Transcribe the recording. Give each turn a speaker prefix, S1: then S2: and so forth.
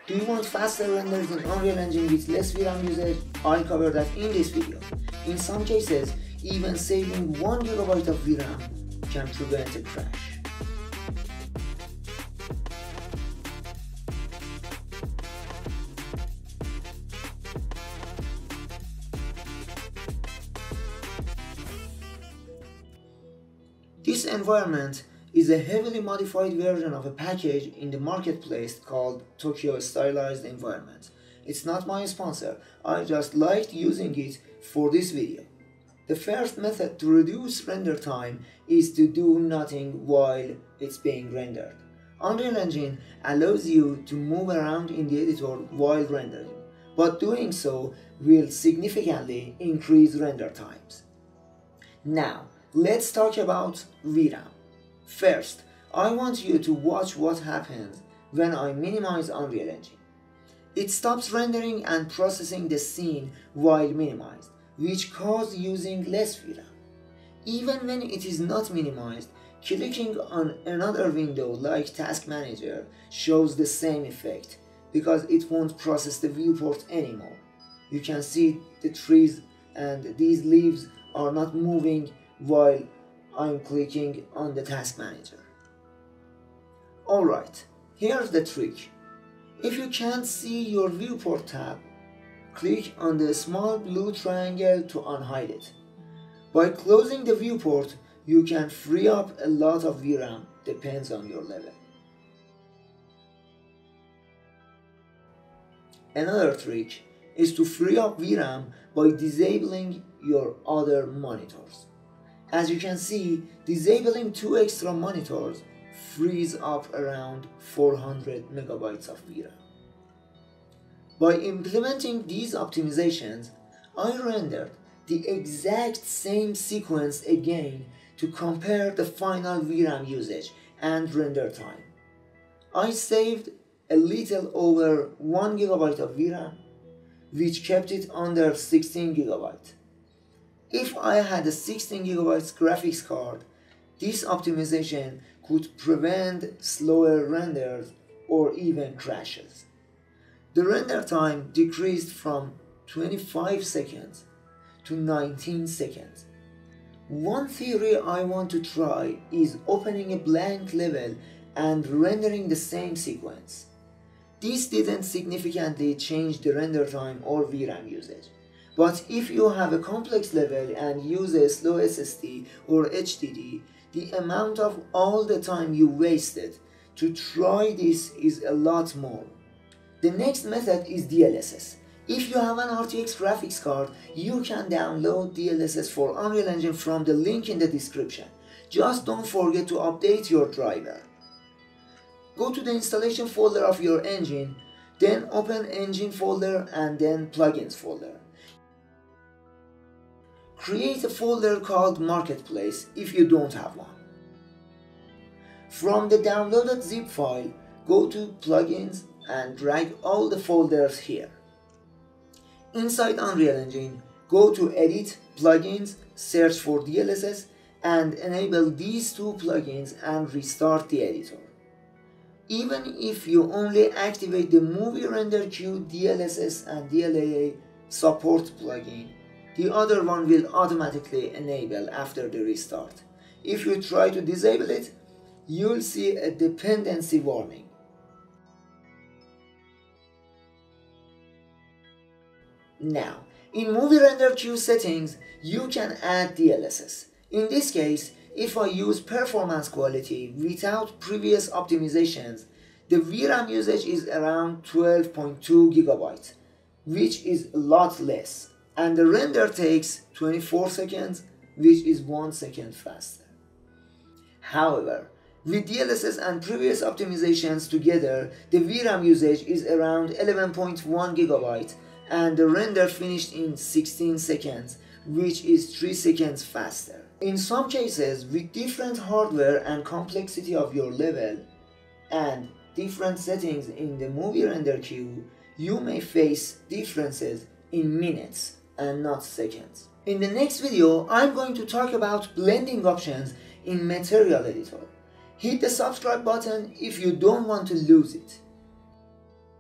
S1: Do you want faster renders in Unreal Engine with less VRAM usage? I'll cover that in this video. In some cases, even saving 1 GB of VRAM can prevent a crash. This environment is a heavily modified version of a package in the marketplace called Tokyo Stylized Environment. It's not my sponsor, I just liked using it for this video. The first method to reduce render time is to do nothing while it's being rendered. Unreal Engine allows you to move around in the editor while rendering, but doing so will significantly increase render times. Now, let's talk about VRAM. First, I want you to watch what happens when I minimize Unreal Engine. It stops rendering and processing the scene while minimized, which causes using less VRAM. Even when it is not minimized, clicking on another window like Task Manager shows the same effect because it won't process the viewport anymore. You can see the trees and these leaves are not moving while I'm clicking on the Task Manager. Alright, here's the trick. If you can't see your viewport tab, click on the small blue triangle to unhide it. By closing the viewport, you can free up a lot of VRAM, depends on your level. Another trick is to free up VRAM by disabling your other monitors. As you can see, disabling 2 extra monitors frees up around 400 MB of VRAM. By implementing these optimizations, I rendered the exact same sequence again to compare the final VRAM usage and render time. I saved a little over 1 GB of VRAM, which kept it under 16 GB. If I had a 16 GB graphics card, this optimization could prevent slower renders or even crashes. The render time decreased from 25 seconds to 19 seconds. One theory I want to try is opening a blank level and rendering the same sequence. This didn't significantly change the render time or VRAM usage. But if you have a complex level and use a slow SSD or HDD, the amount of all the time you wasted to try this is a lot more. The next method is DLSS. If you have an RTX graphics card, you can download DLSS for Unreal Engine from the link in the description. Just don't forget to update your driver. Go to the installation folder of your engine, then open engine folder and then plugins folder. Create a folder called Marketplace if you don't have one. From the downloaded zip file, go to Plugins and drag all the folders here. Inside Unreal Engine, go to Edit, Plugins, search for DLSS and enable these 2 plugins and restart the editor. Even if you only activate the Movie Render Queue DLSS and DLAA support plugin, the other one will automatically enable after the restart. If you try to disable it, you'll see a dependency warning. Now, in Movie Render Queue settings, you can add DLSS. In this case, if I use performance quality without previous optimizations, the VRAM usage is around 12.2 GB, which is a lot less. And the render takes 24 seconds, which is 1 second faster. However, with DLSS and previous optimizations together, the VRAM usage is around 11.1 GB and the render finished in 16 seconds, which is 3 seconds faster. In some cases, with different hardware and complexity of your level and different settings in the movie render queue, you may face differences in minutes and not seconds. In the next video, I'm going to talk about blending options in Material Editor. Hit the subscribe button if you don't want to lose it.